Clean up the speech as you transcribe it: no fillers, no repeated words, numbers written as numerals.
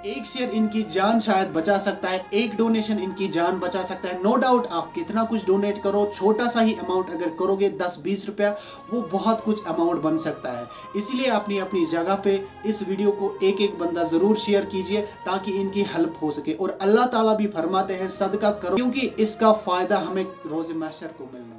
एक शेयर इनकी जान शायद बचा सकता है, एक डोनेशन इनकी जान बचा सकता है। नो डाउट आप कितना कुछ डोनेट करो, छोटा सा ही अमाउंट अगर करोगे 10-20 रुपया, वो बहुत कुछ अमाउंट बन सकता है। इसीलिए अपनी अपनी जगह पे इस वीडियो को एक एक बंदा ज़रूर शेयर कीजिए ताकि इनकी हेल्प हो सके। और अल्लाह ताला भी फरमाते हैं सदका करो, क्योंकि इसका फ़ायदा हमें रोज़ महशर को मिलना है।